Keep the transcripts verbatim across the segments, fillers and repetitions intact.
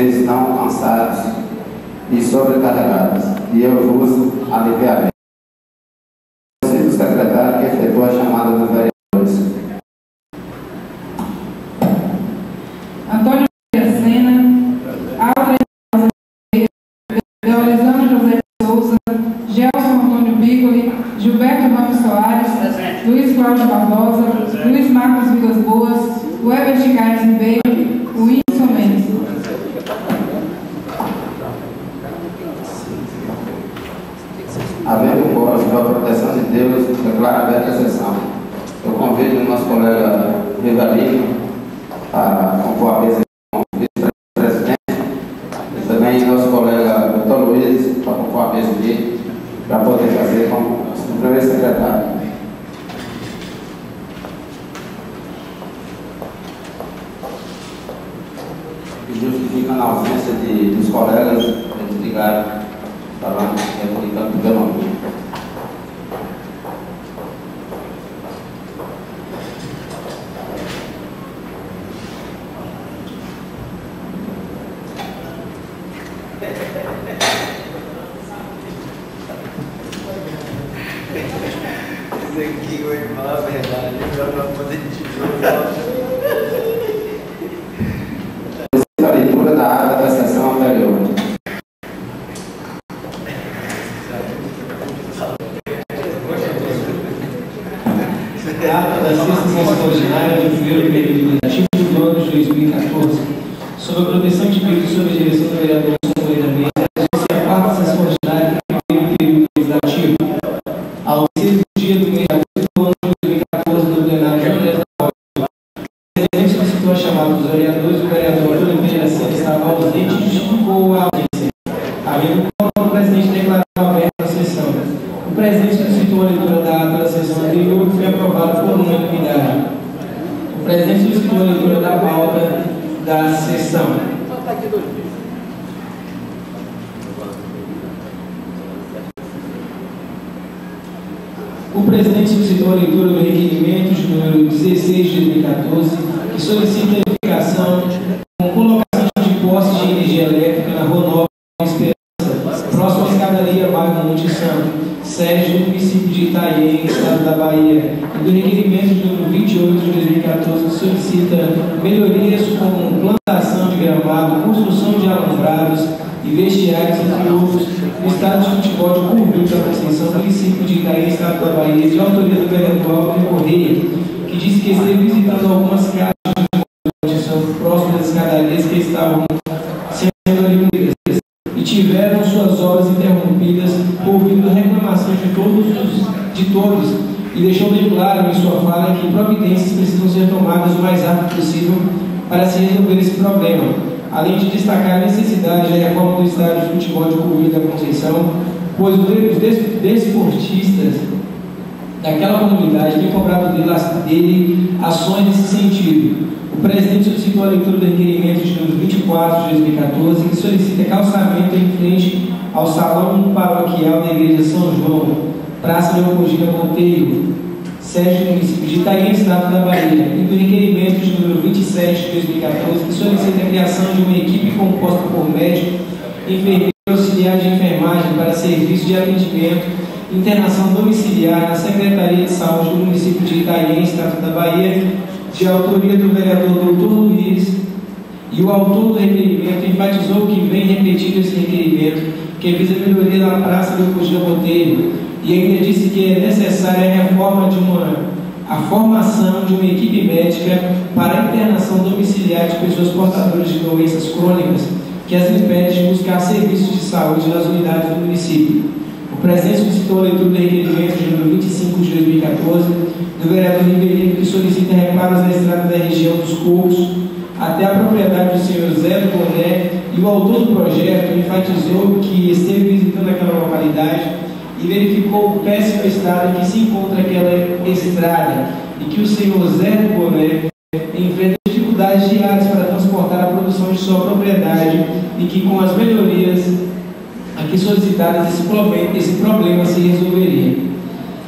vocês estão cansados e sobrecarregados, e eu vos aliviarei. O secretário que efetuou a chamada dos vereadores. Antônio Sena, Alda Deolizano José de Souza, Gelson Antônio Piccoli, Gilberto Ramos Soares, Luiz Cláudio Barbosa, Luiz Marcos Vilas Boas, o Herbert Carlos Ribeiro, o Wilson Mendes. Havendo quórum com a proteção de Deus, declaro aberta a sessão. Eu convido o nosso colega Rivalino a compor a mesa como vice-presidente e também o nosso colega doutor Luiz para compor a mesa aqui, para poder fazer como o primeiro secretário. E justifica na ausência de, dos colegas, eles ligaram falando, replicando pelo nome. Dizer que o irmão, a verdade, eu não vou poder te julgar. A leitura da ata da sessão anterior. A ata da sexta sessão ordinária do primeiro período legislativo do ano de dois mil e quatorze, sob a proteção de Deus e sob a direção do vereador Samuel da Mesa, é a quarta sessão ordinária do primeiro período legislativo, ao sexto dia do mês de agosto do ano de dois mil e quatorze, do plenário de Andrés da Rocha. O presidente solicitou a chamada dos vereadores, o vereador Antônio Pereira Santos estava ausente e justificou a audiência. Havendo quórum, o presidente declarou aberta a sessão. O presidente solicitou a leitura da ata da sessão anterior, que foi aprovada por unanimidade. O presidente solicitou a leitura da pauta da sessão. O presidente solicitou a leitura do requerimento de número dezesseis de dois mil e quatorze, que solicita a edificação com colocação de postes de energia elétrica na Rua Nova Esperança, próxima à escadaria bairro Monte Santo, sede do município de Itanhaém, estado da Bahia, e do requerimento de número vinte e oito de dois mil e quatorze, que solicita melhorias como plantação de gramado, construção de alambrados e vestiários, entre outros, no estado de futebol de Curvil da Conceição, município de Itanhaém, estado da Bahia, de autoria do vereador Alvin Correia, que disse que esteve visitando algumas casas de construção próximas das escadarias que estavam sendo adquiridas e tiveram suas obras interrompidas por via reclamação de todos, os, de todos, e deixou bem claro em sua fala que providências precisam ser tomadas o mais rápido possível para se resolver esse problema, além de destacar a necessidade da reforma do estádio de futebol de Curvil da Conceição, pois os desportistas daquela comunidade têm cobrado dele ações nesse sentido. O presidente solicitou a leitura do requerimento de número vinte e quatro de dois mil e quatorze, que solicita calçamento em frente ao salão paroquial da Igreja São João, Praça Leopoldina Monteiro, sede do município de Itanhaém, estado da Bahia, e do requerimento de número vinte e sete de dois mil e quatorze, que solicita a criação de uma equipe composta por médico, enfermeiro e auxiliar de enfermagem para serviço de atendimento e internação domiciliar na Secretaria de Saúde do município de Itanhaém, estado da Bahia, de autoria do vereador doutor Luiz, e o autor do requerimento enfatizou que vem repetindo esse requerimento, que visa a melhoria da Praça Leopoldina Monteiro, e ainda disse que é necessária a reforma de uma, a formação de uma equipe médica para a internação domiciliar de pessoas portadoras de doenças crônicas que as impede de buscar serviços de saúde nas unidades do município. O presidente solicitou a leitura do requerimento de número vinte e cinco de dois mil e quatorze do vereador Riverino, que solicita reparos na estrada da região dos Cocos até a propriedade do senhor Zé do Boné, e o autor do projeto enfatizou que esteve visitando aquela localidade e verificou o péssimo estado em que se encontra aquela estrada e que o senhor Zé do Boné enfrenta dificuldades diárias para transportar a produção de sua propriedade e que com as melhorias aqui solicitadas esse problema, esse problema se resolveria. O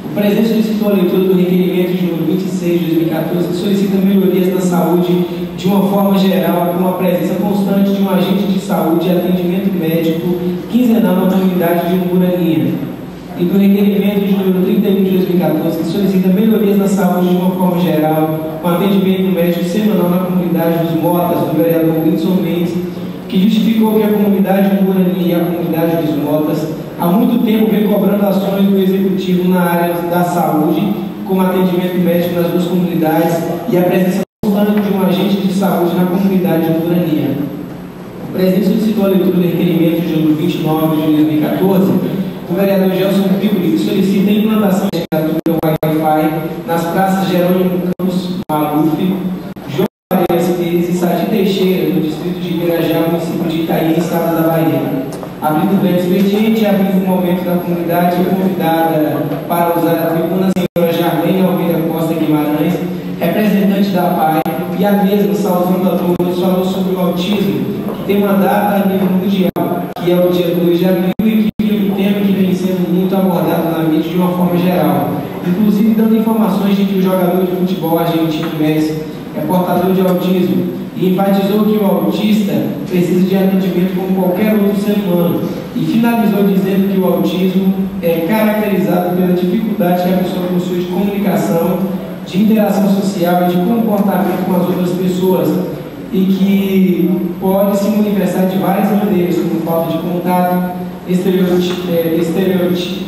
O presidente solicitou a leitura do requerimento de número vinte e seis de dois mil e quatorze, que solicita melhorias na saúde de uma forma geral, com a presença constante de um agente de saúde e atendimento médico quinzenal na comunidade de Umburaninha. E do requerimento de número trinta e um de dois mil e quatorze, que solicita melhorias na saúde de uma forma geral, com atendimento médico semanal na comunidade dos Motas, do vereador Wilson Mendes, que justificou que a comunidade de Umburaninha e a comunidade dos Motas há muito tempo vem cobrando ações do Executivo na área da saúde, como atendimento médico nas duas comunidades e a presença constante de um agente de saúde na comunidade de Umburaninha. O presidente solicitou a leitura do requerimento de número vinte e nove de dois mil e quatorze, o vereador Gelson Piccoli, que solicita a implantação de Wi-Fi nas praças Jerônimo Campos Maluf, João Varela Pires e Sadi Teixeira, no distrito de Irajá, município de Itaí, estado da Bahia. Abrindo o grande expediente e abrindo o momento da comunidade convidada para usar a tribuna a senhora Jarlene Almeida Costa Guimarães, representante da P A I, e a mesma, saudando a todos, falou sobre o autismo, que tem uma data a nível mundial, que é o dia dois de abril, e que é um tema que vem sendo muito abordado na mídia de uma forma geral, inclusive dando informações de que o jogador de futebol argentino Messi é portador de autismo, e enfatizou que o autista precisa de atendimento como qualquer outro ser humano, e finalizou dizendo que o autismo é caracterizado pela dificuldade que a pessoa possui de comunicação, de interação social e de comportamento com as outras pessoas, e que pode se manifestar de várias maneiras, como falta de contato, estereotipia, é, estereotipia,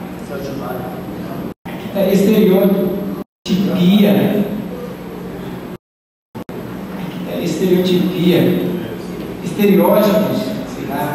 é, estereotipia, estereotipia, estereótipos, sei lá.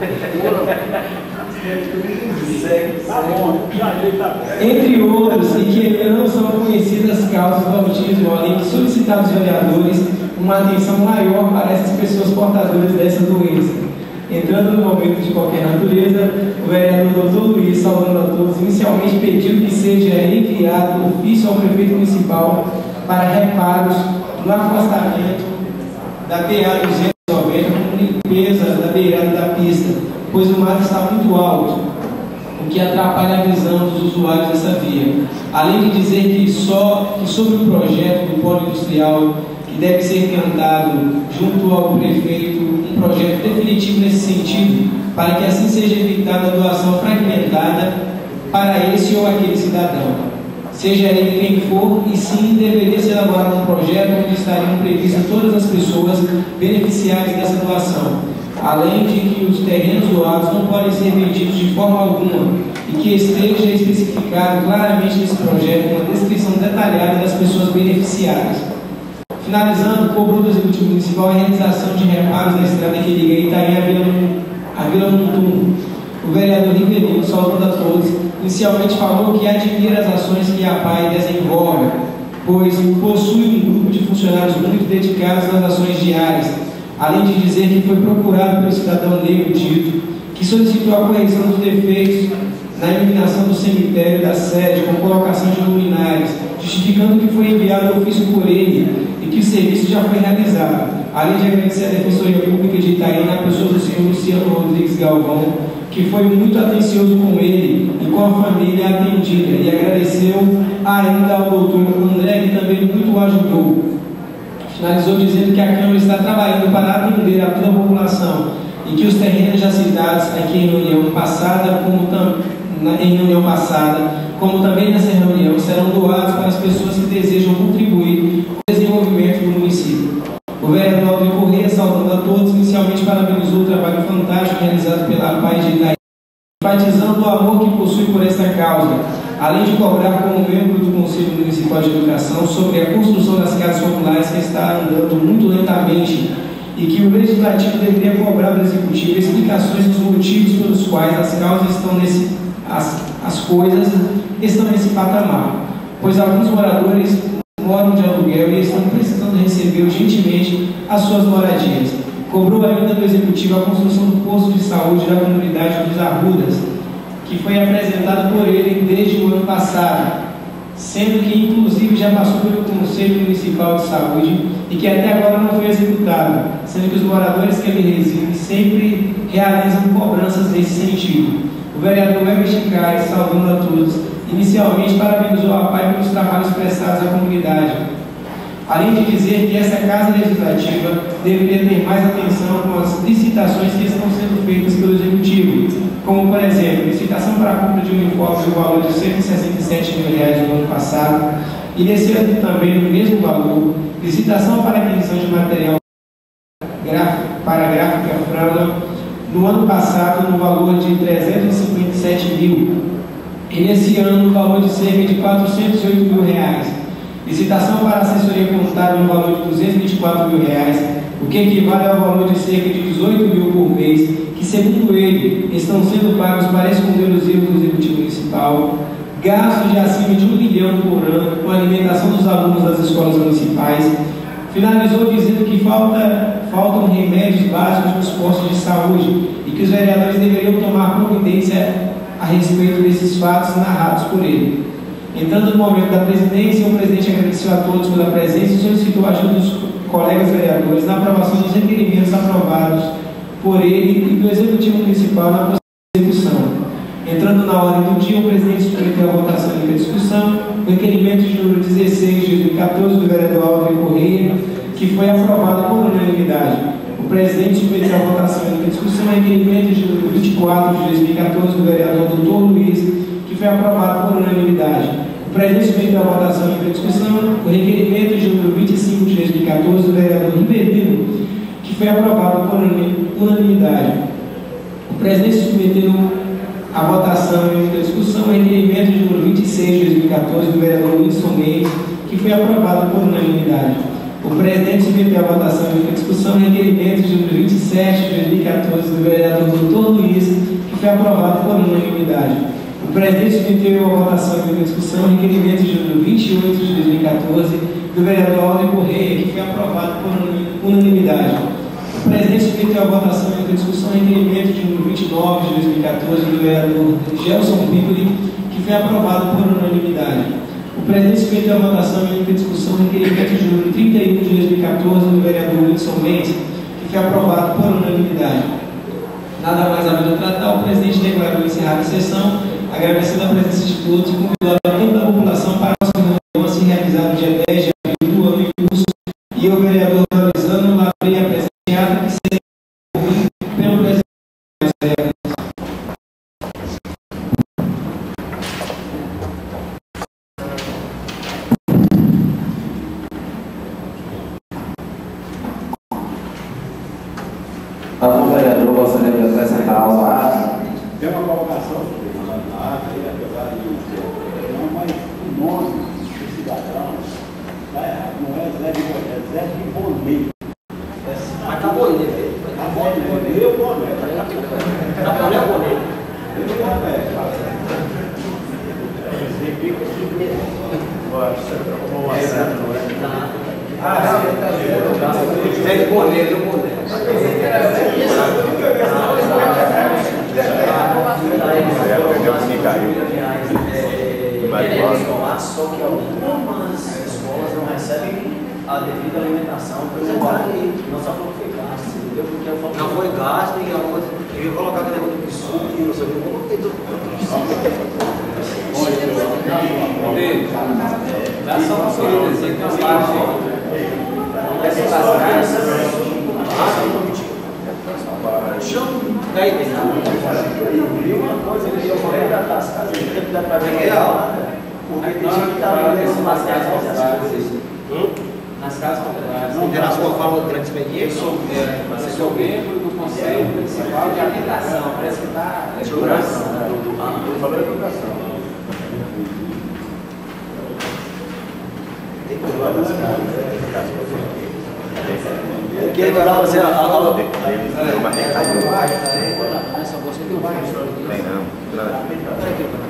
Entre outros, e que ainda não são conhecidas as causas do autismo, além de solicitar aos vereadores uma atenção maior para essas pessoas portadoras dessa doença. Entrando no momento de qualquer natureza, o vereador doutor Luiz, saudando a todos, inicialmente pediu que seja enviado ofício ao prefeito municipal para reparos no acostamento da B A duzentos e noventa, com limpeza da beirada da pista, pois o mato está muito alto, o que atrapalha a visão dos usuários dessa via. Além de dizer que só que sobre o projeto do polo industrial, que deve ser implantado junto ao prefeito um projeto definitivo nesse sentido, para que assim seja evitada a doação fragmentada para esse ou aquele cidadão. Seja ele quem for, e sim deveria ser elaborado um projeto onde estariam previstas todas as pessoas beneficiárias dessa doação, além de que os terrenos doados não podem ser vendidos de forma alguma, e que esteja especificado claramente nesse projeto uma descrição detalhada das pessoas beneficiárias. Finalizando, cobrou do Executivo Municipal a realização de reparos na estrada que liga Itaim à Vila, à Vila Mutum. O vereador Rivelino, saudando a todos, inicialmente falou que admira as ações que a P A I desenvolve, pois possui um grupo de funcionários muito dedicados nas ações diárias, além de dizer que foi procurado pelo cidadão Nego Tito, que solicitou a correção dos defeitos na iluminação do cemitério da sede com colocação de luminárias, justificando que foi enviado ofício por ele e que o serviço já foi realizado, além de agradecer a Defensoria Pública de Itaim na pessoa do senhor Luciano Rodrigues Galvão, que foi muito atencioso com ele e com a família atendida, e agradeceu ainda ao doutor André, que também muito o ajudou. Finalizou dizendo que a Câmara está trabalhando para atender a toda a população e que os terrenos já citados aqui em reunião passada, como tam, na, em reunião passada, como também nessa reunião, serão doados para as pessoas que desejam contribuir com o desenvolvimento do município. O vereador Aldir Corrêa, saudando a todos, inicialmente parabenizou o trabalho fantástico realizado pela P A I de Itaim, enfatizando o amor que possui por essa causa, além de cobrar como membro do Conselho Municipal de Educação sobre a construção das casas populares que está andando muito lentamente, e que o Legislativo deveria cobrar do Executivo explicações dos motivos pelos quais as causas estão nesse, as, as coisas estão nesse patamar, pois alguns moradores moram de aluguel e estão precisando receber urgentemente as suas moradias. Cobrou ainda do Executivo a construção do posto de saúde da comunidade dos Arrudas, que foi apresentado por ele desde o ano passado, sendo que inclusive já passou pelo Conselho Municipal de Saúde e que até agora não foi executado, sendo que os moradores que ali residem sempre realizam cobranças nesse sentido. O vereador Weber Chicai, saudando a todos, Inicialmente, parabenizou a P A I pelos trabalhos prestados à comunidade, além de dizer que essa Casa Legislativa deveria ter mais atenção com as licitações que estão sendo feitas pelo Executivo, como, por exemplo, licitação para a compra de uniformes no valor de cento e sessenta e sete mil reais no ano passado, e nesse ano também no mesmo valor, licitação para aquisição de material para a gráfica Frama, no ano passado no valor de trezentos e cinquenta e sete mil, e nesse ano no valor de cerca de quatrocentos e oito mil reais. Licitação para assessoria contábil no valor de duzentos e vinte e quatro mil reais, o que equivale ao valor de cerca de dezoito mil por mês, que, segundo ele, estão sendo pagos para esconder os erros do Executivo Municipal. Gastos de acima de um milhão por ano com a alimentação dos alunos das escolas municipais. Finalizou dizendo que falta, faltam remédios básicos nos postos de saúde e que os vereadores deveriam tomar providência a respeito desses fatos narrados por ele. Entrando no momento da presidência, o presidente agradeceu a todos pela presença e solicitou a ajuda dos colegas vereadores na aprovação dos requerimentos aprovados por ele e do Executivo Municipal na execução. Entrando na ordem do dia, o presidente submeteu a votação e a discussão o requerimento de número dezesseis de dois mil e quatorze do vereador Alvin Correia, que foi aprovado por unanimidade. O presidente submeteu a votação e a discussão o requerimento de número vinte e quatro de dois mil e quatorze do vereador doutor Luiz, que foi aprovado por unanimidade. O presidente submeteu a votação e a discussão o requerimento de número vinte e cinco de dois mil e quatorze do vereador Ribeirinho, que foi aprovado por unanimidade. O presidente submeteu a votação e a discussão o requerimento de número vinte e seis de dois mil e quatorze do vereador Wilson Mendes, que foi aprovado por unanimidade. O presidente submeteu a votação e a discussão o requerimento de número vinte e sete de dois mil e quatorze do vereador doutor Luiz, que foi aprovado por unanimidade. O presidente submeteu a votação e a discussão o requerimento de número vinte e oito de dois mil e quatorze do vereador Alvin Correia, que foi aprovado por unanimidade. O presidente submeteu a votação e a discussão o requerimento de número vinte e nove de dois mil e quatorze do vereador Gelson Piccoli, que foi aprovado por unanimidade. O presidente submeteu a votação e a discussão o requerimento de número trinta e um de dois mil e quatorze do vereador Wilson Mendes, que foi aprovado por unanimidade. Nada mais havendo a tratar, o presidente declarou encerrada a sessão, agradecendo a presença de todos e convidando a toda a população para a nossa reunião a se realizar no dia dez de abril do ano em curso, e o vereador Valorizando Lavei a presença que será pelo presidente. Algum vereador gostaria de acrescentar algo à ata? Tem uma colocação na ata aí, apesar de não, mas o nome do cidadão está errado, não é Zé de Boné, é Zé de Boné. Acabou ele. Acabou de Boné, eu Boné. Acabou ele, Boné. Eu Boné. Zé de Boné, deu Boné. Só que algumas escolas não recebem a devida alimentação, por exemplo, não só foi gasto, entendeu? Porque eu falo, não foi gasto e a outra, eu ia colocar aquele negócio de suco e não sei o que, eu coloquei tudo. Dá só uma sorrisinha que é uma parte. Essa daí tem nada. E uma coisa que eu falei da tasca, que dá para ver real. Porque tem gente que está vendendo nas casas populares. Nas casas populares. Não tem na sua fala do grande expediente? Eu sou membro do Conselho Municipal de Habitação. Parece que está. Educação. Eu falei educação. Tem que levar nas casas. Porque ele vai fazer a aula. Essa bolsa tem um bairro. Tem não.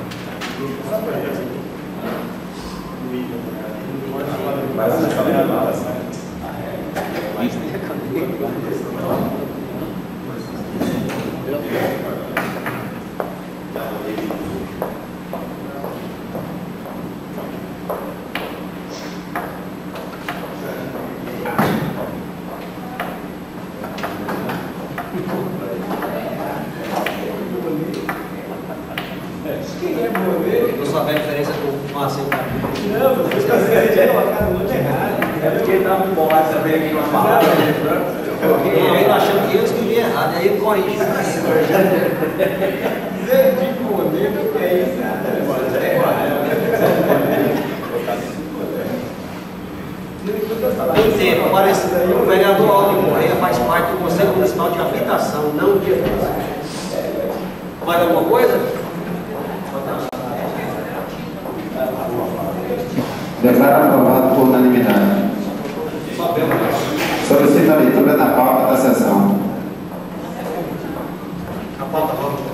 Eu sou a É porque ele estava embolado também aqui uma palavra. Eu ainda achando que eu escrevi errado, aí ele corrige. Muito tempo, parece o vereador Aldo Correia faz parte do Conselho Municipal de Habitação, não de Educação. Mais alguma coisa? Declaro aprovado por unanimidade. Solicito a leitura da pauta da sessão. A pauta volta.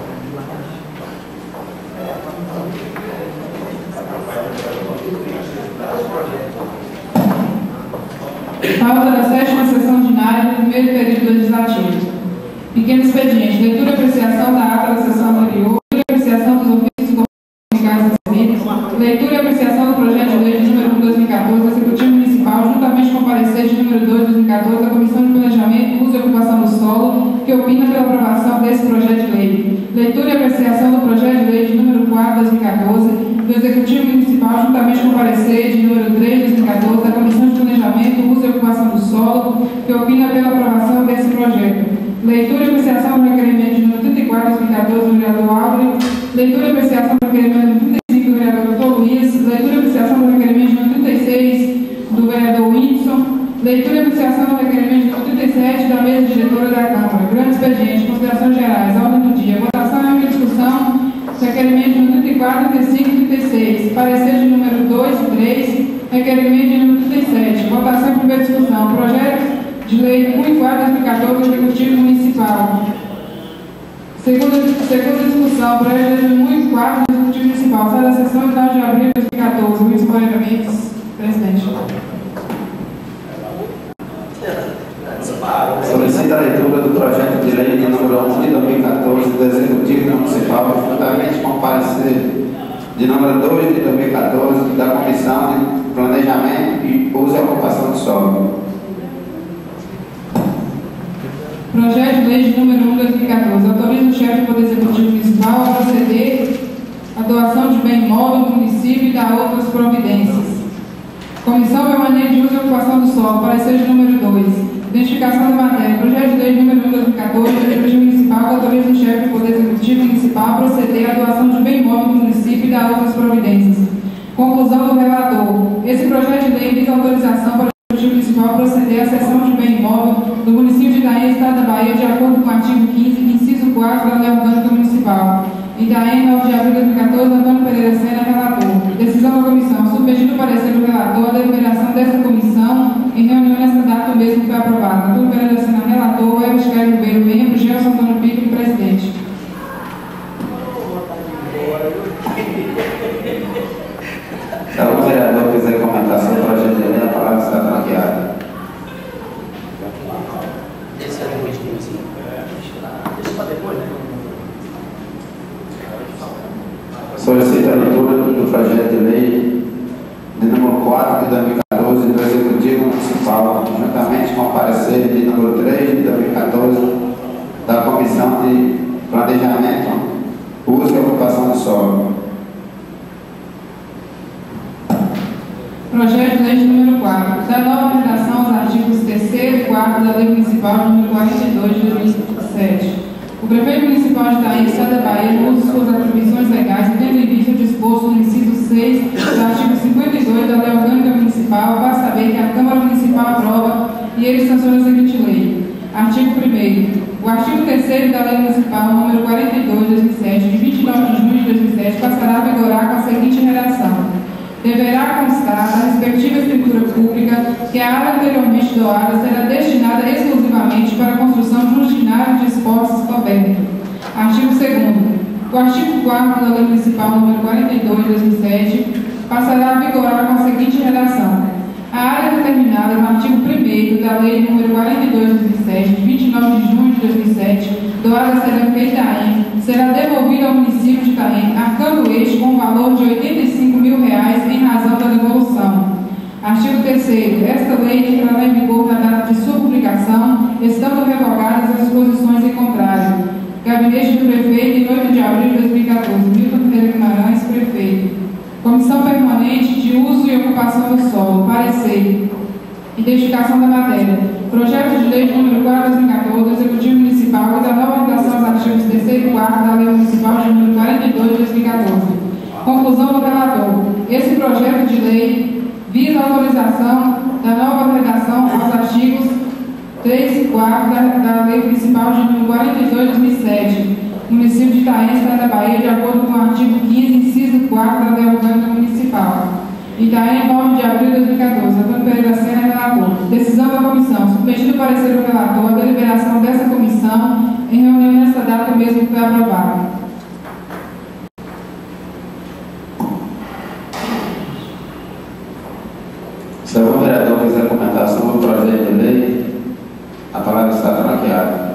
Pauta da sétima sessão ordinária do primeiro período legislativo. Pequeno expediente. Leitura e apreciação da ata da sessão anterior. Leitura e apreciação dos ofícios comunicados recebidos. Leitura e apreciação do projeto de lei de número um de dois mil e quatorze do Executivo Municipal, juntamente com o parecer de número dois de dois mil e quatorze da Comissão de Planejamento, Uso e Ocupação do Solo, que opina pela aprovação desse projeto de lei. Leitura e apreciação do projeto de lei de número quatro de dois mil e quatorze do Executivo Municipal, juntamente com o parecer de número três de dois mil e quatorze da Comissão de Planejamento, Uso e Ocupação do Solo, que opina pela aprovação desse projeto. Leitura e apreciação do requerimento de número trinta e quatro de dois mil e quatorze do vereador Álvaro. Leitura e apreciação do requerimento de número trinta e cinco do vereador doutor Luiz. Leitura e apreciação do requerimento de número trinta e seis do vereador Whitson. Leitura e apreciação do requerimento de número trinta e sete da mesa diretora da Câmara. Grande expediente, considerações gerais, ordem do dia. Votação e discussão. Requerimento de número trinta e quatro, trinta e cinco e trinta e seis. Parecer de número dois e três. Requerimento de número trinta e sete. Votação e primeira discussão. Projeto de lei um e quatro de dois mil e quatorze do Executivo Municipal. Segunda, segunda discussão. Projeto de lei um e quatro do Executivo Municipal. Sai da sessão de nove de abril de dois mil e quatorze. Luiz Moreira Mendes, presidente. Solicito a leitura do projeto de lei de número um de dois mil e quatorze do Executivo Municipal, juntamente com o parecer de número dois de dois mil e quatorze da Comissão de Planejamento e Uso e Ocupação do Solo. Projeto de lei de número um de dois mil e quatorze. Autoriza o chefe do Poder Executivo Municipal a proceder à doação de bem imóvel do município e da outras providências. Comissão Permanente de Uso e Ocupação do Solo. Parecer de número dois. Identificação da matéria. Projeto de lei número um de dois mil e quatorze do Executivo Municipal que autoriza o chefe do Poder Executivo Municipal a proceder à doação de bem imóvel do município e da outras providências. Conclusão do relator. Esse projeto de lei visa autorização para o Executivo Municipal proceder à cessão de bem imóvel do município de Itaém, Estado da Bahia, de acordo com o artigo quinze, inciso quatro da Lei Orgânica Municipal. Itaém, nove de abril de dois mil e quatorze, Antônio Pereira Sena, relator. Decisão da comissão. Submetido o parecer do relator, a deliberação desta comissão em reunião nesta data mesmo foi aprovada. Antônio Pereira Sena, relator. Elvis Quero Ribeiro, membro. Gelson Antônio Pico, presidente. Se algum vereador quiser comentar sobre o projeto de lei, a palavra está franqueada. Esse é o limite do município. Deixa para depois, né? Solicito a leitura do projeto de lei de número quatro de dois mil e quatorze do Executivo Municipal, juntamente com o parecer de número três de dois mil e quatorze da Comissão de Planejamento, Uso e Ocupação do Solo. Projeto de lei de número quatro. Da nova redação aos artigos terceiro e quarto da Lei Municipal de número quarenta e dois de dois mil e sete. O prefeito municipal de Itaém, Estado da Bahia, usa suas atribuições legais e tendo em vista o disposto no inciso seis do artigo cinquenta e dois da Lei Orgânica Municipal, para saber que a Câmara Municipal aprova e ele sanciona a seguinte lei. Artigo primeiro. O artigo terceiro da Lei Municipal número quarenta e dois de dois mil e sete, de vinte e nove de junho de dois mil e sete, passará a vigorar com a seguinte redação. Deverá constar na respectiva escritura pública que a área anteriormente doada será destinada exclusivamente para a construção de um ginásio de esportes coberto. Artigo segundo. O artigo quarto da Lei Municipal número quarenta e dois de dois mil e sete passará a vigorar com a seguinte redação. A área determinada no artigo primeiro da Lei número quarenta e dois de dois mil e sete, de vinte e nove de junho de dois mil e sete, doada será feita Itaém, será devolvida ao município de Itaém, arcando este com o valor de oitenta e cinco mil reais em razão da devolução. Artigo terceiro. Esta lei entrará em vigor na data de sua publicação, estando revogadas as disposições em contrário. Gabinete do Prefeito, em oito de abril de dois mil e quatorze. Milton Ferreira Guimarães, Prefeito. Comissão Permanente de Uso e Ocupação do Solo. Parecer. Identificação da matéria. Projeto de lei número quatro de dois mil e quatorze do Executivo Municipal e da nova redação aos artigos terceiro e quarto da Lei Municipal de número quarenta e dois de dois mil e quatorze. Conclusão do relator. Esse projeto de lei visa a autorização da nova redação aos artigos três e quatro da, da Lei Municipal de número quarenta e dois de dois mil e sete, município de Itaém, Estado da Bahia, de acordo com o artigo quinze, inciso quatro da Lei Orgânica Municipal. Itaém, nove de abril de dois mil e quatorze. Antônio Pereira Sena, relator. Decisão da comissão. Submetido o parecer do relator, a deliberação dessa comissão em reunião nesta data mesmo que foi aprovada. Se algum vereador quiser comentar sobre o projeto de lei, a palavra está franqueada.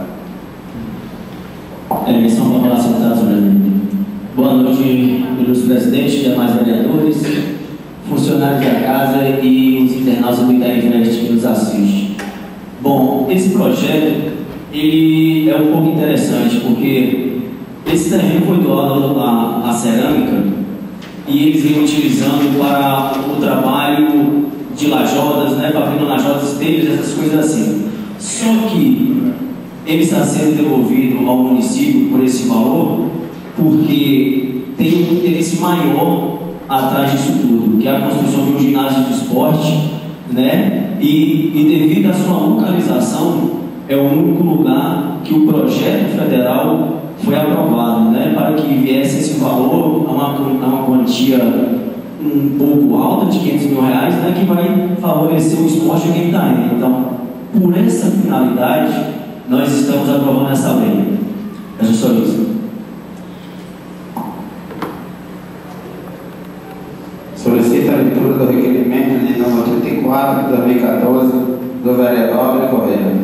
Eleição para a senhora presidente. Boa noite, ilustre presidente, demais vereadores, funcionários da casa e os internautas do Itaém Invest que nos assistem. Bom, esse projeto ele é um pouco interessante porque esse terreno foi doado à, à cerâmica e eles vêm utilizando para o trabalho de lajotas, né, fabricando lajotas deles, essas coisas assim. Só que ele está sendo devolvido ao município por esse valor porque tem um interesse maior atrás disso tudo, que é a construção de um ginásio de esporte, né? E, e devido à sua localização, é o único lugar que o projeto federal foi aprovado, né? Para que viesse esse valor a uma, a uma quantia um pouco alta, de quinhentos mil reais, né? Que vai favorecer o esporte aqui em Itaém. Então, por essa finalidade, nós estamos aprovando essa lei. É só isso. Solicita a leitura do requerimento de número trinta e quatro de dois mil e quatorze do vereador Alves Correia.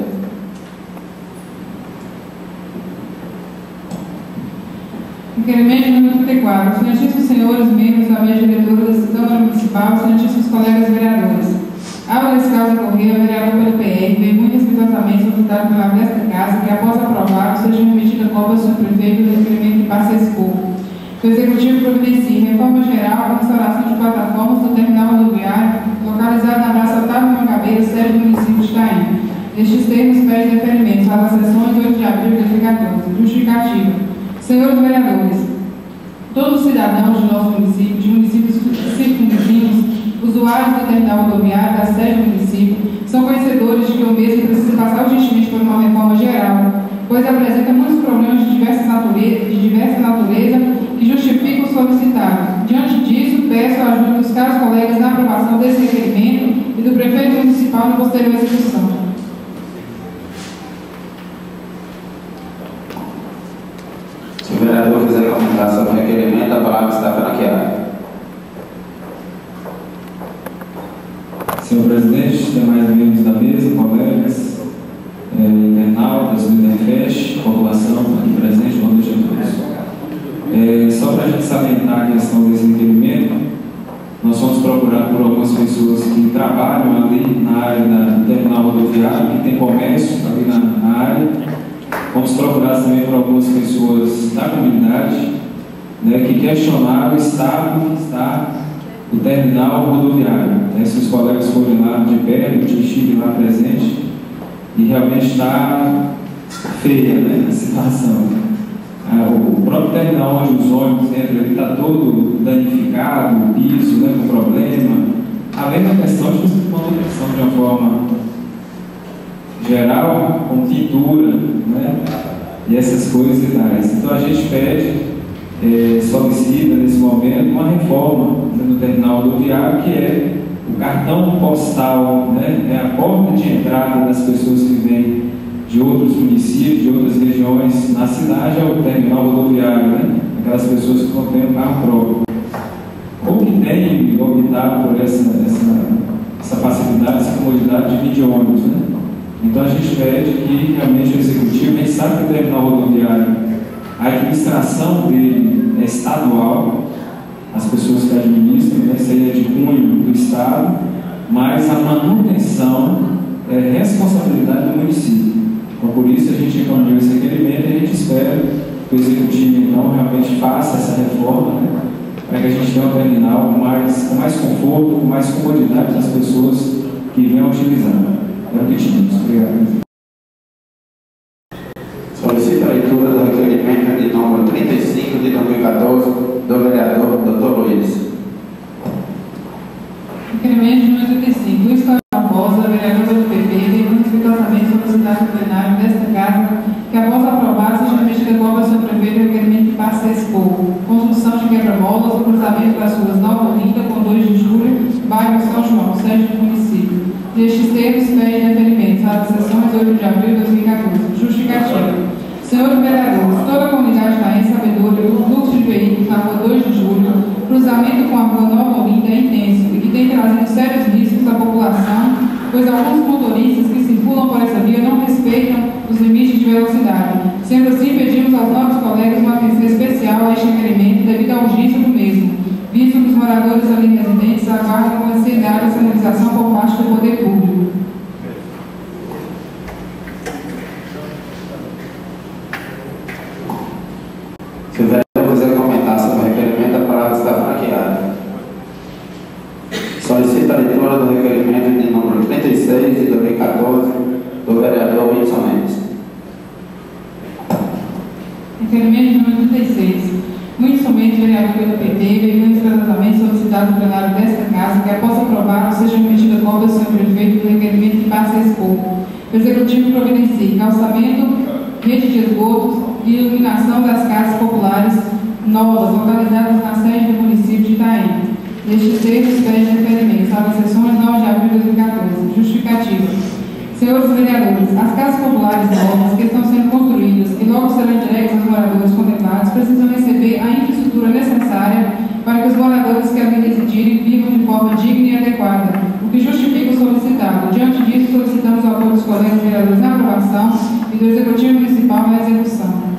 Requerimento número trinta e quatro. Excelentíssimos senhores membros da mesa diretora da Câmara Municipal, excelentíssimos colegas vereadores. Alves Causa Correia, vereador pelo P R, vem muito respeitosamente solicitado pela desta casa que, após aprovado, seja remetida a cópia ao senhor prefeito do requerimento que passa esse povo. Que o Executivo providencie reforma geral para a restauração de plataformas do terminal rodoviário localizado na Praça Otávio Mangabeira, sede do município de Itaém. Nestes termos, pede deferimento às sessões de oito de abril de dois mil e quatorze. Justificativa. Senhores vereadores, todos os cidadãos de nosso município, de municípios circunvizinhos, usuários do terminal rodoviário da sede do município, são conhecedores de que o mesmo precisa passar urgentemente por uma reforma geral, pois apresenta muitos problemas de diversa natureza, de diversa natureza e justifica o solicitado. Diante disso, peço a ajuda dos caros colegas na aprovação desse requerimento e do prefeito municipal na posterior execução. Se o vereador quiser comentar sobre o requerimento, a palavra está franqueada. Senhor presidente, demais membros da mesa, colegas, eh, internautas, do Interfest, população aqui presente, boa noite a todos. É, só para a gente salientar a questão desse requerimento, nós fomos procurados por algumas pessoas que trabalham ali na área da, do terminal rodoviário, que tem comércio ali na, na área. Fomos procurados também por algumas pessoas da comunidade, né, que questionaram o estado que está o terminal rodoviário. Esses colegas foram lá de perto, eu estive lá presente, e realmente está feia, né, a situação. O próprio terminal onde os ônibus entram ali está todo danificado, o piso, né, com problema, além da questão de manutenção de uma forma geral, com pintura, né, e essas coisas e tais. Então a gente pede, é, solicita nesse momento uma reforma, né, no terminal rodoviário, que é o cartão postal, né, é a porta de entrada das pessoas que vêm de outros municípios, de outras regiões na cidade, é o terminal rodoviário, né? Aquelas pessoas que não têm um carro próprio, ou que têm optado por essa, essa, essa facilidade, essa comodidade de vir de ônibus, né? Então a gente pede que realmente o executivo, a gente sabe que o terminal rodoviário, a administração dele é estadual, as pessoas que administram, né? Isso aí é de cunho do Estado, mas a manutenção é responsabilidade do município. Então, por isso, a gente encaminhou esse requerimento e a gente espera que o Executivo, então, realmente faça essa reforma, né, para que a gente tenha um terminal com mais, com mais conforto, com mais comodidade das pessoas que que venham utilizar. É o que tínhamos. Obrigado. Solicito a leitura do requerimento de número trinta e cinco de dois mil e quatorze do vereador doutor Luiz. Requerimento número trinta e cinco. Luiz Cláudio Barbosa, vereador do P P, vem respeitosamente solicitar no plenário desta casa que, após aprovar, seja metida cópia ao senhor prefeito o requerimento que passa a expor. Construção de quebra-molas no cruzamento das ruas Nova Olinda com dois de julho, bairro São João, sede do município. Destes termos, pede requerimento às sessões oito de abril de dois mil e quatorze. Justificativa. Senhores vereadores, toda a comunidade caense sabedora que o fluxo de veículos na rua dois de julho, cruzamento com a rua Nova Olinda, é intenso e que tem trazido sérios riscos à população, pois alguns motoristas que circulam por essa via não respeitam os limites de velocidade. Sendo assim, pedimos aos nossos colegas uma atenção especial a este requerimento devido à urgência do mesmo, visto que os moradores ali residentes aguardam uma ansiedade sinalização por parte do poder público. Se o vereador quiser comentar sobre o requerimento, a palavra está franqueada. Solicito a leitura do requerimento de número trinta e seis de dois mil e quatorze do vereador Wilson Mendes. Requerimento número trinta e seis. Wilson Mendes, vereador pelo P T, veio expressamente solicitado no plenário desta casa que, após aprovar, seja emitida cópia ao senhor prefeito do requerimento que passa a expor. O executivo providencie calçamento, rede de esgotos e iluminação das casas populares novas localizadas na sede do município de Itaim. Nestes termos, pede requerimento às sessões nove de abril de dois mil e quatorze. Justificativa. Senhores vereadores, as casas populares novas que estão sendo construídas e logo serão entregues aos moradores contemplados precisam receber a infraestrutura necessária para que os moradores que ali residirem vivam de forma digna e adequada, o que justifica o solicitado. Diante disso, solicitamos o apoio dos colegas vereadores na aprovação e do Executivo Municipal na execução.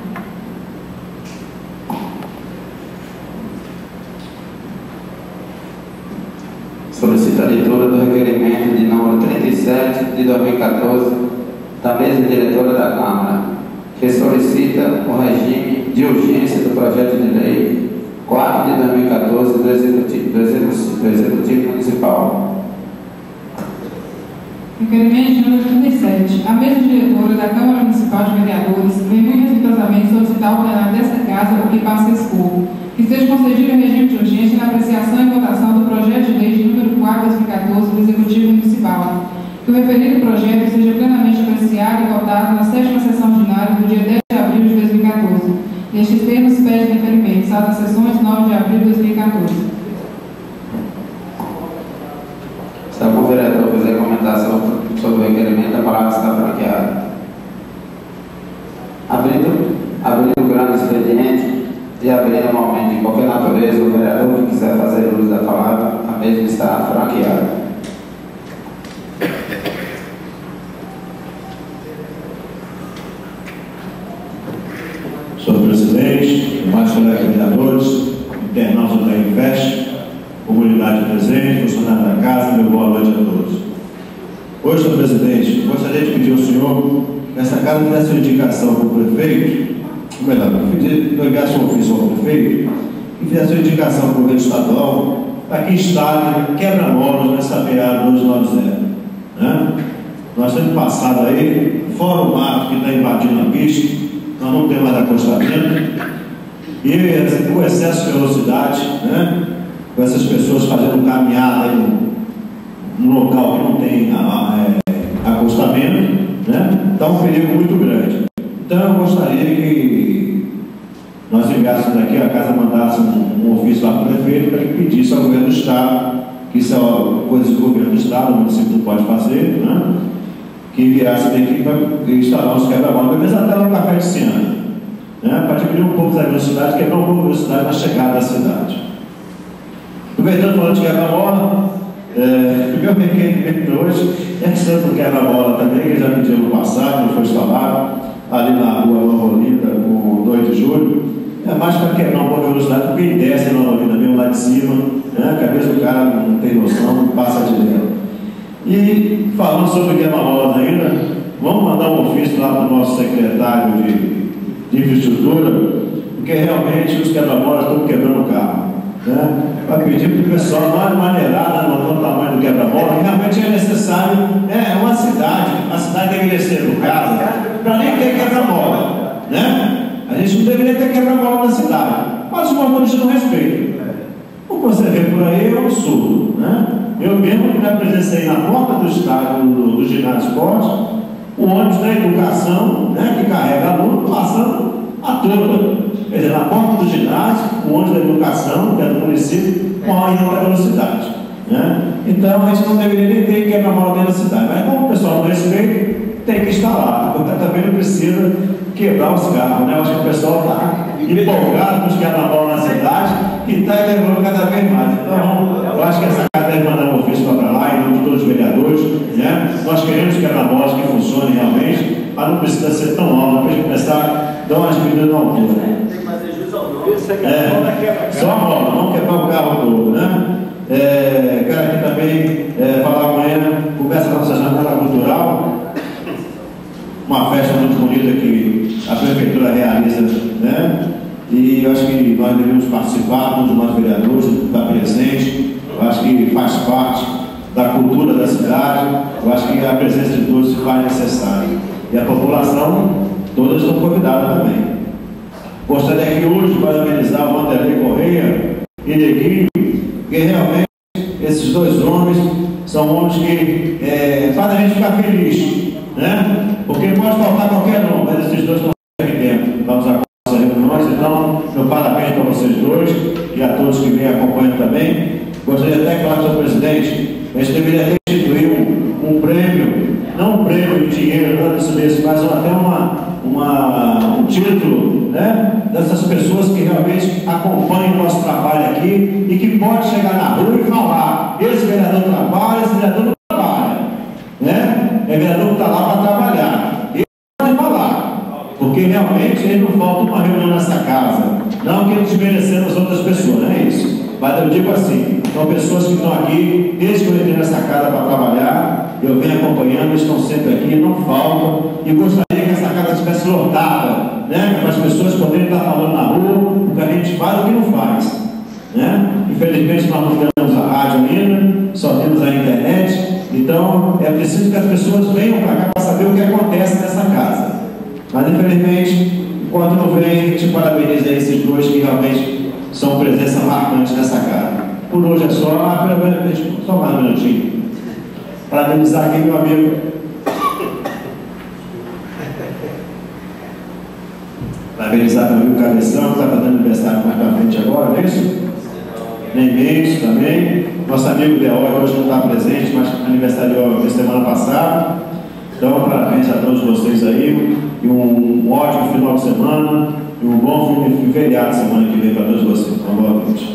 Solicito a leitura do requerimento de número trinta e sete de dois mil e quatorze da mesa diretora da Câmara, que solicita o regime de urgência do projeto de lei quatro de dois mil e quatorze do Executivo, do Executivo, do Executivo Municipal. Requerimento número trinta e sete. A mesa diretora da Câmara Municipal de Vereadores vem muito respeitosamente solicitar ao plenário desta casa o que passa a expor, que seja concedido em regime de urgência na apreciação e votação do projeto de lei de número quatro de dois mil e quatorze do Executivo Municipal, que o referido projeto seja plenamente apreciado e votado na sétima sessão ordinária do dia dez de abril de dois mil e quatorze. Nestes termos, pede referimentos às sessões nove de abril de dois mil e quatorze. Se algum vereador quiser comentar sobre, sobre o requerimento, a palavra está franqueada. Abrindo, abrindo o grande expediente e abrindo um momento de qualquer natureza, o vereador que quiser fazer uso da palavra, a mesma está franqueada. Senhor Presidente, demais colegas vereadores, internautas da Invest, comunidade presente, funcionário da casa, meu boa noite a todos. Hoje, senhor presidente, gostaria de pedir ao senhor que essa casa fizesse uma indicação para o prefeito, ou melhor, que enviasse um ofício ao prefeito e fizesse uma indicação para o governo estadual para que instale quebra-molas nessa P A duzentos e noventa. Né? Nós temos passado aí, fora o mato que está invadindo a pista, nós não temos mais acostamento, e o excesso de velocidade, né? Com essas pessoas fazendo caminhada aí no, no local que não tem a, a, acostamento, né? Dá um perigo muito grande. Então eu gostaria que nós enviássemos aqui, a casa mandasse um, um ofício lá para o prefeito para que pedisse ao governo do Estado, que isso é coisa do governo do Estado, o município não pode fazer, né? Que enviasse daqui para instalar os quebra-molas, talvez até lá no café de Ciano, né? Para diminuir um pouco a velocidade, quebrar um pouco a velocidade na chegada da cidade. Aproveitando falando de quebra-mola, é, o meu requerimento hoje é sobre o quebra-mola também, que já pediu no passado, não foi instalado, ali na rua Nova Olinda, com dois de julho. É mais para quebrar um pouco a velocidade, porque ele desce na Nova Olinda mesmo lá de cima, né? Que às vezes o cara não tem noção, passa direto. E falando sobre quebra-molas ainda, vamos mandar um ofício lá para o nosso secretário de, de infraestrutura, porque realmente os quebra-molas estão quebrando o carro. Né? para pedir para o pessoal dar uma maneirada no tamanho do quebra-mola, realmente é necessário, é uma cidade, a cidade deveria ser educada para nem ter quebra-mola, né? A gente não deveria ter quebra-mola na cidade, mas os moradores não respeitam. O que você vê por aí é um absurdo, né? Eu mesmo me apresentei na porta do estádio do, do ginásio esporte, o ônibus da educação, né, que carrega aluno, passando a toda. Quer dizer, na porta do ginásio, o ônibus da educação, que é do município, com a alta velocidade, né? Então a gente não deveria nem ter quebra-mola dentro da cidade, mas como o pessoal não respeita, tem que instalar, porque também não precisa quebrar os carros, né? Eu acho que o pessoal está empolgado com os quebra-mola na cidade e está levando cada vez mais. Então, eu acho que essa casa deve mandar um ofício para lá, em nome de todos os vereadores, né? Nós queremos quebra-molas que funcionem realmente, mas não precisa ser tão alto para a gente começar a dar umas medidas na altura. Tem que fazer jus ao nome. É, só a mola, não quebrar o carro todo, né? É, quero aqui também é, falar amanhã, começa a nossa jornada cultural, uma festa muito bonita que a prefeitura realiza, né? E eu acho que nós devemos participar, todos nós vereadores, estar presente. Eu acho que faz parte da cultura da cidade. Eu acho que a presença de todos se faz necessária. E a população, todas estão convidadas também. Gostaria que hoje, para amenizar o Vanderlei Correia e Neguinho, porque realmente esses dois homens são homens que é, fazem a gente ficar feliz, né? Porque pode faltar qualquer um, mas esses dois estão aqui dentro. Vamos a nossas reuniões, então, meu parabéns para vocês dois e a todos que vêm acompanhando também. Gostaria até que, claro, senhor presidente, a gente deveria instituir um, um prêmio, não um prêmio de dinheiro, não isso mesmo, mas até uma, uma, um título, né, dessas pessoas que realmente acompanham o nosso trabalho aqui e que pode chegar na rua e falar: esse vereador trabalha, esse vereador não trabalha, né? É vereador que está lá para trabalhar. Ele pode falar, porque realmente ele não falta uma reunião nessa casa. Não que desmerecendo as outras pessoas, não é isso. Mas eu digo assim, são pessoas que estão aqui, desde que eu entrei nessa casa para trabalhar, eu venho acompanhando, eles estão sempre aqui, não faltam, e gostaria que essa casa estivesse lotada, né? Para as pessoas poderem estar falando na rua, o que a gente faz e o que não faz, né? Infelizmente nós não temos a rádio ainda, só temos a internet, então é preciso que as pessoas venham para cá para saber o que acontece nessa casa. Mas infelizmente, enquanto não vem, a gente parabeniza esses dois que realmente são presença marcante nessa casa. Por hoje é só, só mais um minutinho. Parabenizar aqui meu amigo. Parabenizar meu amigo Cabeção, que está fazendo aniversário mais para frente agora, não é isso? Nem Mendes também. Nosso amigo Deó, que hoje não está presente, mas aniversariou na semana passada. Então, parabéns a todos vocês aí. E um, um ótimo final de semana. E um bom fim de feriado semana que vem para todos vocês. Uma boa noite.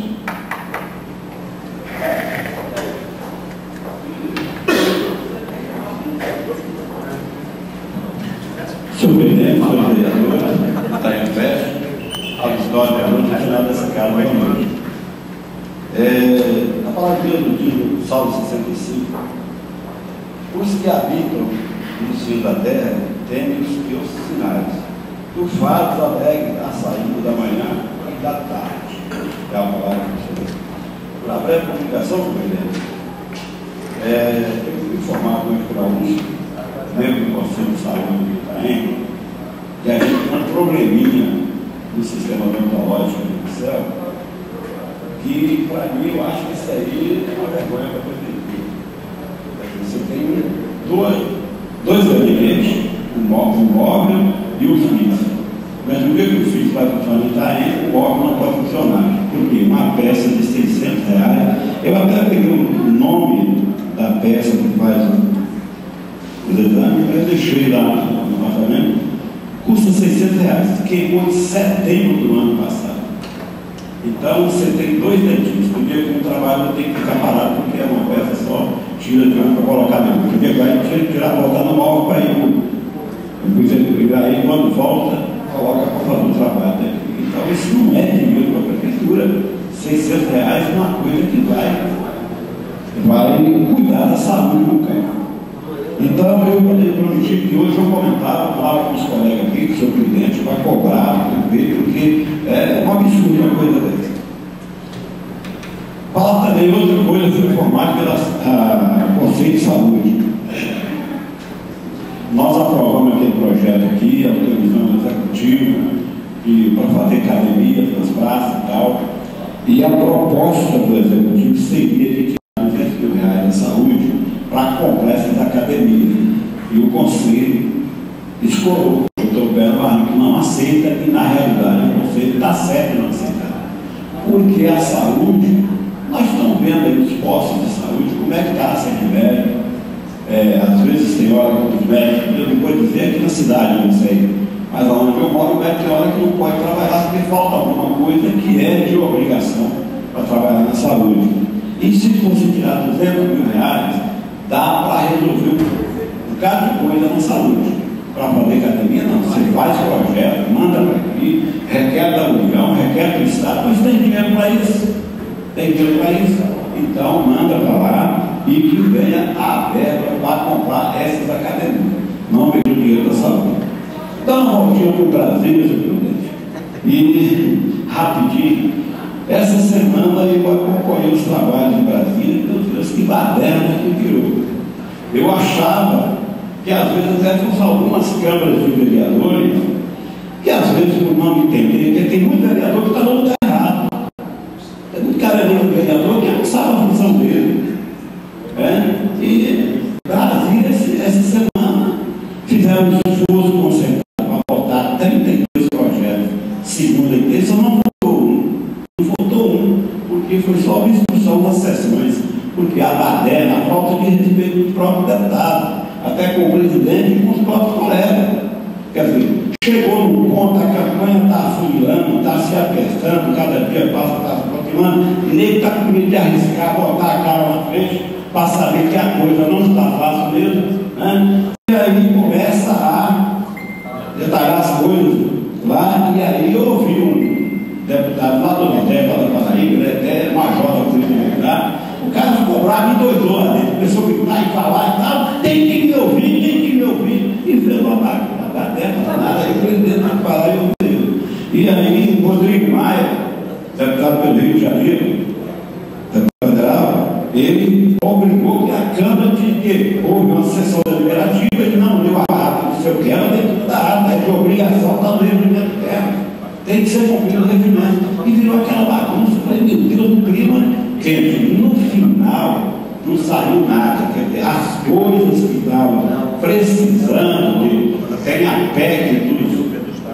Senhor presidente, senhor vereador, está em festa, a história da noite, no final dessa casa vai hoje. É, a palavra de Deus no dia do Salmo sessenta e cinco: os que habitam no cio da terra temem os teus sinais. Tu fazes alegre a saída da manhã e da tarde. É a palavra do Senhor. Para breve comunicação, senhor presidente, é, eu fui informado hoje por alguns membros do Conselho de Saúde do Itaém que a gente tem um probleminha no sistema odontológico do céu, que para mim eu acho que isso aí é uma vergonha para a prefeitura. Você tem dois, dois gabinetes, o móvel, o móvel e o físico. Mas no dia que o físico vai funcionar em Itaém, o móvel não pode funcionar. Porque uma peça de seiscentos reais, eu até peguei o nome da peça que faz os exames, eu deixei lá no orçamento, custa seiscentos reais, queimou em setembro do ano passado. Então você tem dois dentistas, por dia que um trabalho tem que ficar parado, porque é uma peça só, tira de um para colocar dentro. Porque vai tirar, voltar no móvel para ir. E aí quando volta, coloca para fazer o trabalho dele. Então isso não é dinheiro para a prefeitura. seiscentos reais é uma coisa que vai, vai cuidar da saúde do cara. Então eu prometi que hoje eu comentava, falava com os colegas aqui, que o seu presidente vai cobrar, porque é um absurdo uma coisa dessa. Fala também outra coisa, foi formado pelo Conselho de Saúde. Nós aprovamos aquele projeto aqui, autorizamos o executivo para fazer academia nas praças e tal. E a proposta do executivo seria de tirar duzentos mil reais da saúde para comprar essas academias. E o Conselho escolheu, o doutor Pedro Barranco não aceita, e na realidade o Conselho está certo em não aceitar. Porque a saúde, nós estamos vendo aí nos postos de saúde como é que está sem remédio. É, às vezes tem hora que os médicos, eu não vou dizer aqui na cidade, eu não sei, mas onde eu moro, o médico tem hora que não pode trabalhar porque falta alguma coisa que é de obrigação para trabalhar na saúde. E se fosse tirar duzentos mil reais, dá para resolver um bocado de coisa na saúde. Para fazer academia, não. Você faz projeto, manda para aqui, requer da União, requer do Estado, mas tem dinheiro para isso. Tem dinheiro para isso. Então, manda para lá e que venha a verba para comprar essas academias. Não vem o dinheiro da saúde. Dá uma voltinha para o Brasil, senhor presidente. E, rapidinho, essa semana eu acompanhei os trabalhos em Brasília, meu Deus, que baderna que virou. Eu achava que às vezes até fossem algumas câmaras de vereadores, que às vezes por não entender, porque tem muito vereador que está no lugar errado. Tem muito cara de vereador que não sabe a função dele. É? E Brasília, essa semana, fizeram um esforço concentrado para votar trinta e dois projetos, segunda e terça, não faltou um. Não faltou um, porque foi só uma instrução das sessões, porque a baderna, a falta de respeito do próprio deputado, até com o presidente e com os próprios colegas. Quer dizer, chegou no ponto, a campanha está afundando, está se apertando, cada dia passa, está se aproximando, e nem está com medo de arriscar, botar a cara na frente, para saber que a coisa não está fácil mesmo, né? E aí começa a detalhar as coisas lá, e aí eu ouvi um deputado lá do Nordeste, lá da Paraíba, até major da Polícia Militar. O cara ficou bravo e doidou lá dentro, começou a gritar e falar e tal, tem que me ouvir, tem que me ouvir, e fez uma baderna nada, aí o presidente na Paraíba ouviu. E aí o Rodrigo Maia, deputado pelo Rio de Janeiro, deputado federal, ele obrigou que a Câmara tinha que houve uma sessão deliberativa, ele não deu a ata, não sei o que, ela dentro da ata, é de obrigação, está no regimento interno, tem que ser cumprido o regimento, e virou aquela bagunça. Eu falei, meu Deus, o clima quente. No final, não saiu nada, quer dizer, as coisas que estavam precisando de, tem a P E C dos,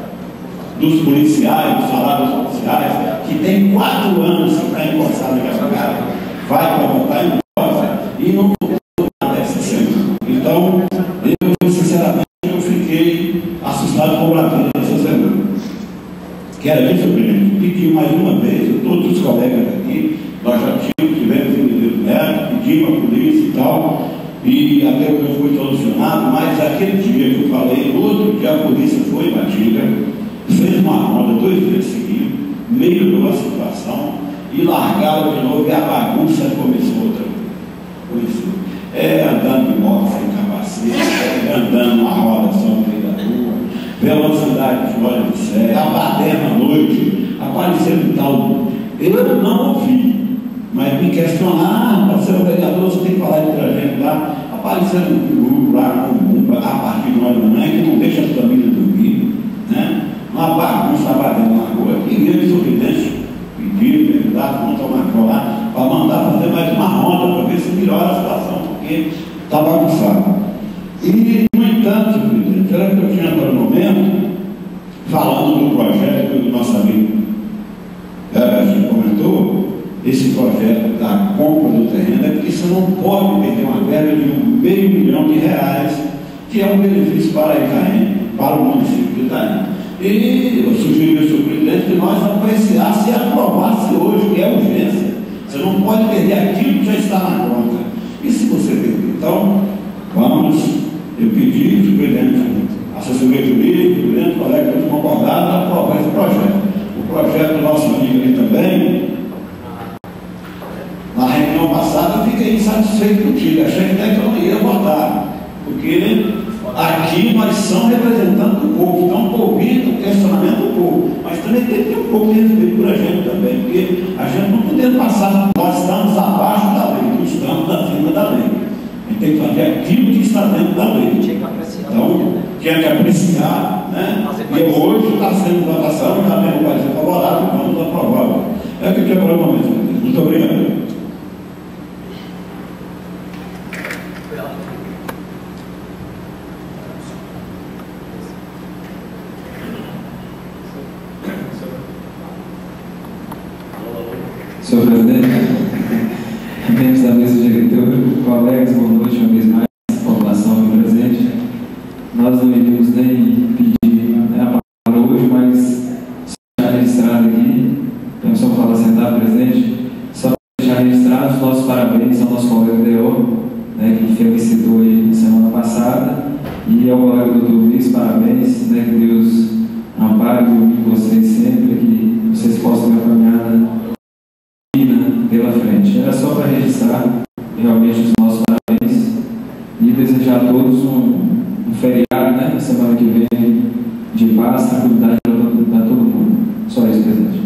dos policiais, dos salários policiais, que tem quatro anos que está encostado naquela casa, vai para botar em embora e não voltou nada essa semana. Então, eu, sinceramente, eu fiquei assustado com o Brasil essa semana. Quero isso, presidente, pedir mais uma vez a todos os colegas aqui, nós já tínhamos, tivemos o Ministério Médico, pedimos a polícia e tal, e até o que foi solucionado, mas aquele dia que eu falei, no outro dia a polícia foi em Matinga, fez uma ronda dois dias seguidos, melhorou a situação e largaram de novo e a bagunça começou outra vez. É andando de moto sem capacete, é andando numa roda só no meio da rua, velocidade fora de série, a baderna à noite, aparecendo tal. Eu não ouvi, mas me questionar, ah, para ser o vereador você tem que falar entre a gente lá, aparecendo um grupo lá comum, a partir de uma manhã, que não deixa as famílias dormir, né? Uma bagunça, uma baderna na rua. Eu queria que o presidente pedir, perguntar, vamos tomar conta lá, para mandar fazer mais uma ronda, para ver se melhora a situação, porque está bagunçado. E, no entanto, presidente, era que eu tinha para o momento, falando do projeto que o nosso amigo a gente comentou, esse projeto da compra do terreno, é porque você não pode perder uma verba de um meio milhão de reais, que é um benefício para Itaim, para o município de Itaim. E eu sugeri ao senhor presidente que nós apreciasse e aprovasse hoje, que é urgência. Você não pode perder aquilo que já está na conta. E se você perder? Então, vamos, eu pedi ao senhor presidente, assessoria jurídica, o presidente, colega, todos concordaram a aprovar esse projeto. O projeto do nosso amigo ali também, na reunião passada eu fiquei insatisfeito contigo, achei até que eu não ia votar, porque Aqui nós somos representantes do povo, estamos ouvindo o questionamento do povo, mas também tem que ter um pouco de respeito por a gente também, porque a gente não podemos passar, nós estamos abaixo da lei, não estamos acima da lei. A gente tem que fazer aquilo que está dentro da lei. Então, tinha que apreciar, né? E hoje está sendo votação, já tem um parecer favorável, vamos aprovar. É o que eu quero falar um momento. Muito obrigado. Senhor presidente, membros da mesa diretora, colegas, boa noite uma vez mais, população aqui presente. Nós não iríamos nem pedir, né, a palavra hoje, mas deixar registrado aqui, então só falar sentado presente, só deixar registrado os nossos parabéns ao nosso colega Deó, né, que felicitou aí na semana passada, e ao colega doutor Luiz, parabéns, né, que Deus ampare vocês sempre, que vocês possam ter caminhada pela frente. Era só para registrar realmente os nossos parabéns e desejar a todos um, um feriado, né, na semana que vem, de paz, tranquilidade para todo mundo. Só isso, presidente.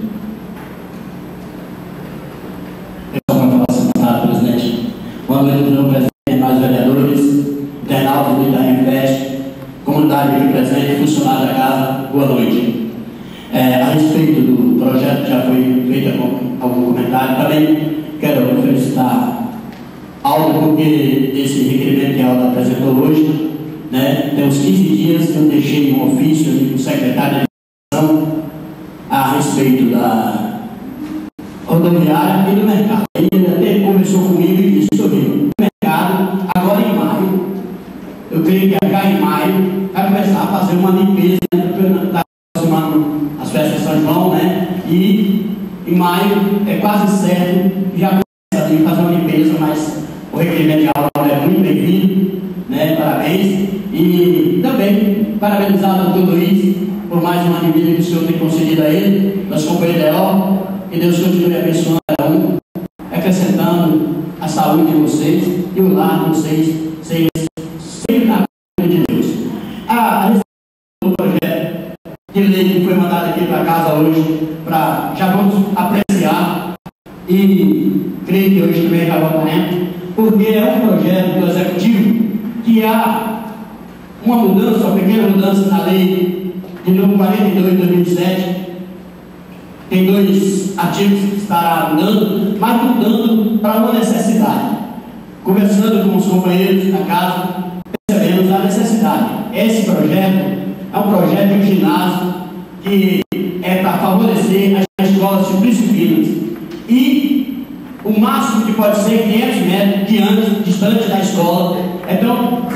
Só para falar sentado, presidente. Boa noite, meu presidente, mais vereadores, internautas do Itaim Fest, comunidade aqui presente, funcionário da casa, boa noite. É, a respeito do projeto que já foi feito algum, algum comentário, também quero felicitar Aldo, porque esse requerimento que a Aldo apresentou hoje, né, tem uns quinze dias eu deixei um ofício ali com o secretário de Educação a respeito da rodoviária e do mercado. Ele até conversou comigo e disse: no mercado, agora em maio, eu creio que acá em maio vai começar a fazer uma limpeza da as festas de São João, né? E em maio é quase certo já começa a fazer uma limpeza, mas o requerimento de aula é muito bem-vindo, né? Parabéns. E também parabenizar o doutor Luiz por mais uma limpeza que o senhor tem concedido a ele, nosso companheiro Deó, que Deus continue abençoando cada um, acrescentando a saúde de vocês e o lar de vocês, vocês sempre na glória de Deus. A de lei que foi mandado aqui para casa hoje, para já vamos apreciar e creio que hoje também já votaremos, porque é um projeto do Executivo que há uma mudança, uma pequena mudança na lei de número quarenta e dois de dois mil e sete. Tem dois artigos que estará mudando, mas mudando para uma necessidade. Conversando com os companheiros da casa, percebemos a necessidade. Esse projeto é um projeto de um ginásio que é para favorecer as escolas disciplinas e o máximo que pode ser quinhentos metros diante, distante da escola. Então,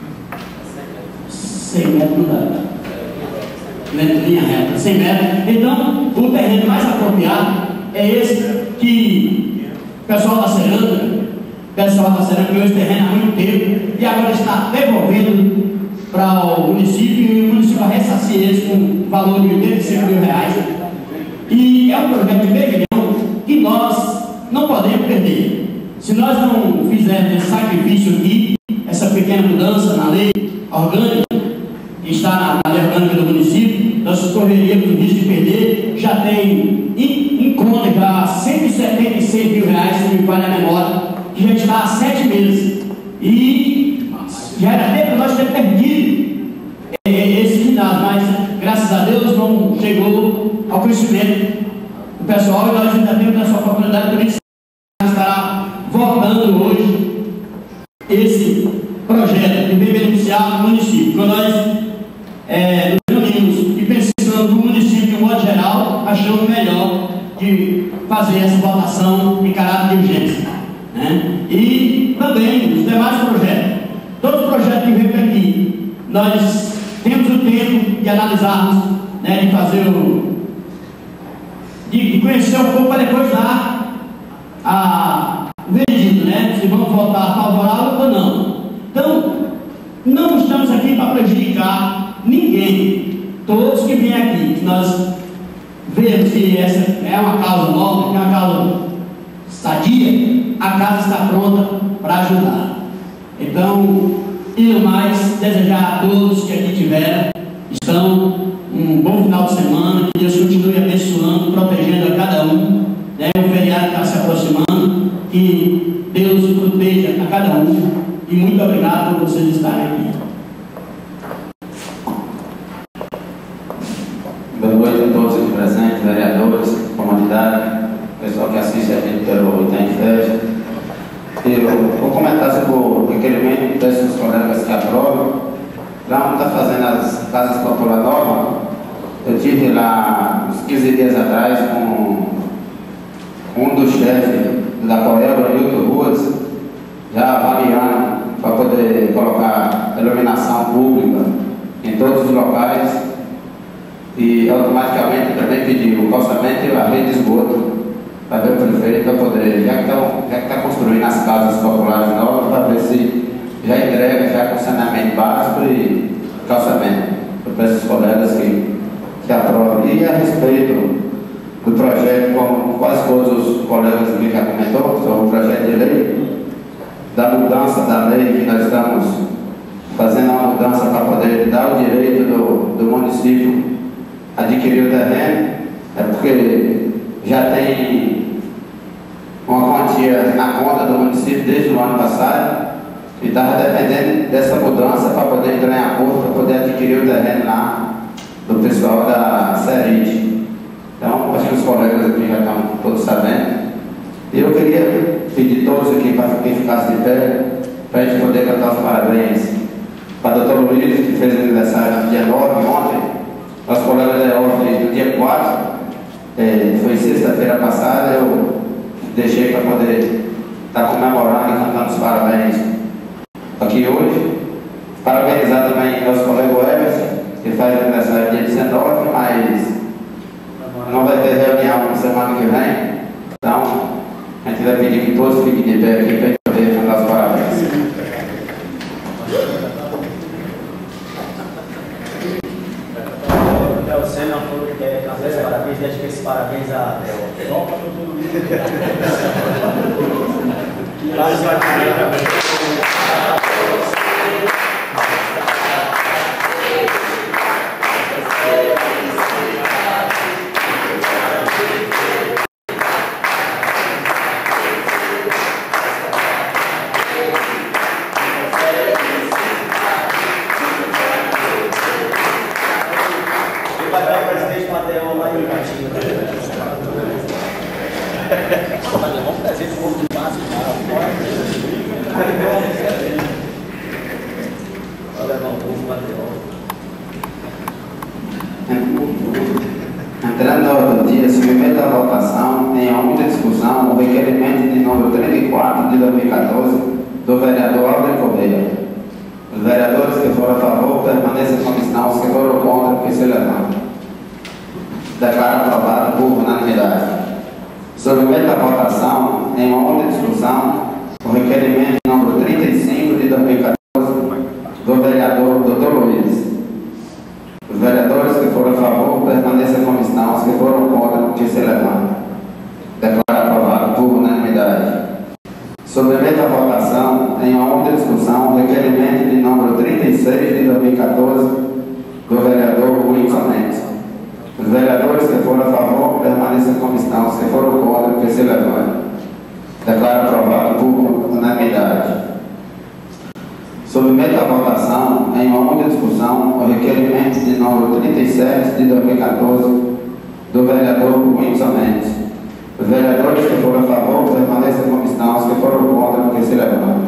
cem metros não dá, linha reta, cem metros. Então, o terreno mais apropriado é esse que o pessoal da Cerâmica, o pessoal da Cerâmica ganhou esse terreno há muito tempo e agora está devolvendo para o município, e o município vai ressarcir eles com um valor de oitenta e cinco mil reais. E é um projeto de meio milhão que nós não podemos perder. Se nós não fizermos esse sacrifício aqui, essa pequena mudança na lei orgânica, que está na lei orgânica do município, nós correríamos o risco de perder. Já tem em, em conta já cento e setenta e seis mil reais, se me falha a memória, que já está há sete meses. E já era até para nós ter perdido esse ginásio, mas graças a Deus não chegou ao conhecimento do pessoal, e nós ainda temos a sua oportunidade também estará votando hoje esse projeto que vem beneficiar o município. Quando nós é, nos reunimos e pensando no município de um modo geral, achamos melhor de fazer essa votação em caráter de urgência, né? E também os demais projetos. Todos os projetos que vêm aqui, nós temos o tempo de analisarmos, né, de fazer o. de, de conhecer um pouco para depois dar a, o veredito, né? Se vamos votar favorável ou não. Então, não estamos aqui para prejudicar ninguém. Todos que vêm aqui, que nós vemos que essa é uma causa nova, que é uma causa sadia, a casa está pronta para ajudar. Então, E no mais, desejar a todos que aqui tiveram, estão, um bom final de semana, que Deus continue abençoando, protegendo a cada um, né? O feriado está se aproximando, que Deus proteja a cada um, e muito obrigado por vocês estarem aqui. Boa noite a todos aqui presentes, vereadores, comunidade, pessoal que assiste a gente pelo Item Fest. Eu vou comentar sobre o requerimento desses colegas que aprovam. Lá onde está fazendo as casas populares novas, eu tive lá uns quinze dias atrás com um dos chefes da Coelho, Nilton Ruas, já avaliando para poder colocar iluminação pública em todos os locais. E automaticamente também pediu o calçamento e a rede de esgoto para ver o prefeito para poder, já que está tá construindo as casas populares novas, para ver se já entrega já com saneamento básico e calçamento. Eu peço aos colegas que, que aprovem. E a respeito do projeto, como quase todos os colegas aqui já comentou, sobre o projeto de lei, da mudança da lei que nós estamos fazendo uma mudança para poder dar o direito do, do município adquirir o terreno, é porque já tem uma quantia na conta do município desde o ano passado e estava dependendo dessa mudança para poder entrar em acordo, para poder adquirir o terreno lá do pessoal da Serit. Então, acho que os colegas aqui já estão todos sabendo. E eu queria pedir todos aqui para que ficasse de pé, para a gente poder cantar os parabéns para o doutor Luiz, que fez aniversário no dia nove, ontem. Nosso colega da E O F no dia quatro, é, foi sexta-feira passada, eu deixei para poder estar tá comemorando e cantando os parabéns aqui hoje. Parabenizar também nosso colega Everson, que faz aniversário dia dezenove, mas não vai ter reunião na semana que vem. Então, a gente vai pedir que todos fiquem de pé aqui para a gente poder cantar os parabéns. O senador quer cantar os parabéns, deixa que esses parabéns a Só para todo mundo. Entrando na ordem do dia, submete à votação, em única discussão, o requerimento de número trinta e quatro de dois mil e quatorze do vereador Alder Correia. Os vereadores que foram a favor permaneçam como estão, os que foram contra, que se levantam. Declaro aprovado por unanimidade. Submete à votação, em uma única discussão, o requerimento de número trinta e cinco de dois mil e quatorze do vereador doutor Luiz. Os vereadores que foram a favor permaneçam como estão, os que foram contra, que se levantam. Declaro aprovado por unanimidade. Submeto à votação, em uma única discussão, o requerimento de número trinta e seis de dois mil e quatorze do vereador Wilson Mendes. Os vereadores que foram a favor permaneçam como estão, os que foram contra, que se levantam. Declaro aprovado por unanimidade. Submeto à votação, em uma única discussão, o requerimento de número trinta e sete de dois mil e quatorze do vereador Wilson Mendes. Os vereadores que foram a favor permaneçam como estão, os que foram contra, que se levantam.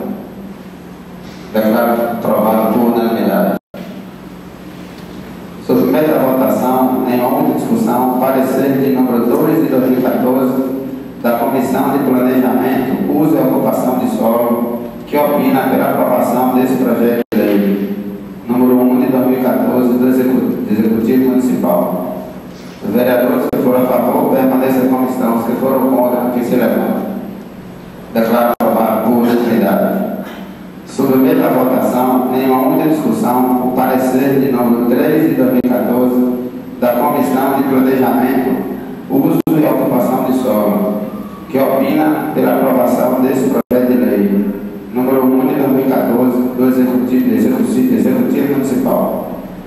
Declaro aprovado por unanimidade. Submeto à votação, em uma única discussão, o parecer de número dois de dois mil e quatorze da Comissão de Planejamento, Uso e Ocupação de Solo, que opina pela aprovação desse projeto de lei, número um de dois mil e quatorze, do Executivo Municipal. Os vereadores que foram a favor permaneçam como estão, os que foram contra, que se levantam. Declaro aprovado por unanimidade. Submeto à votação, em uma única discussão, o parecer de número três de dois mil e quatorze da Comissão de Planejamento, Uso e Ocupação de Solo, que opina pela aprovação desse projeto de lei, número um de dois mil e quatorze, do Executivo, Executivo, Executivo Municipal.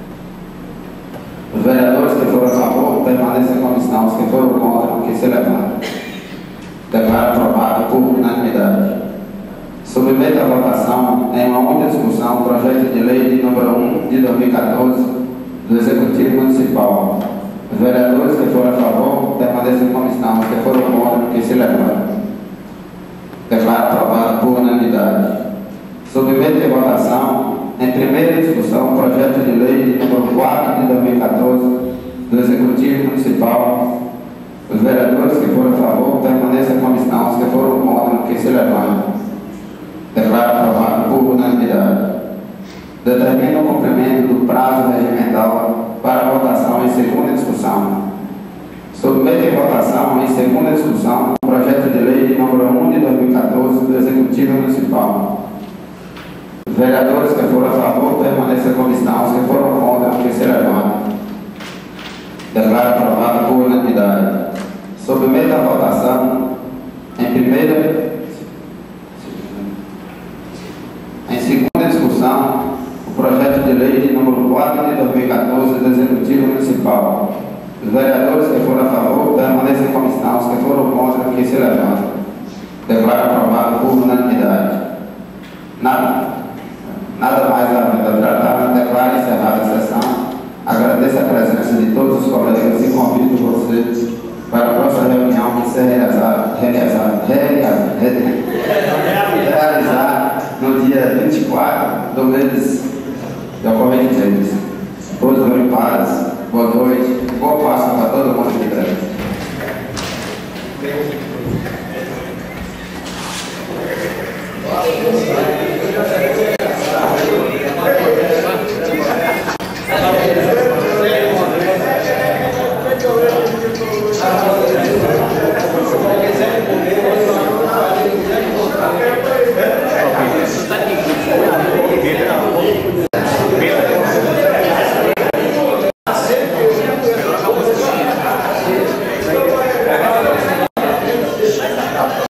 Os vereadores que foram a favor permaneçam como estão, os que foram contra, que se levantem. Declaro aprovado por unanimidade. Submeto à votação, em uma única discussão, o projeto de lei de número um de dois mil e quatorze do Executivo Municipal. Os vereadores que foram a favor permaneçam como estão, os que foram contra, que se levantem. Declaro aprovado por unanimidade. Submeto à votação, em primeira discussão, o projeto de lei de número quatro de dois mil e quatorze do Executivo Municipal. Os vereadores que foram a favor permaneçam como estão, os que foram contra, que se levantem. Declaro aprovado por unanimidade. Determina o cumprimento do prazo regimental para votação em segunda discussão. Submete em votação em segunda discussão o projeto de lei de número um de dois mil e quatorze do Executivo Municipal. Os vereadores que foram a favor permaneçam como estão, os que foram contra, que se levantem. Declaro aprovado por unanimidade. Submeta a votação em primeira, em segunda discussão, o projeto de lei de número quatro de dois mil e quatorze do Executivo Municipal. Os vereadores que foram a favor permaneçam como estão, os que foram contra, que se levantem. Declaro aprovado por unanimidade. Nada, nada mais a tratar, declaro encerrada a sessão. Agradeço a presença de todos os colegas e convido vocês para a próxima reunião que será realizada, realizada, realizada, realizada no dia vinte e quatro do mês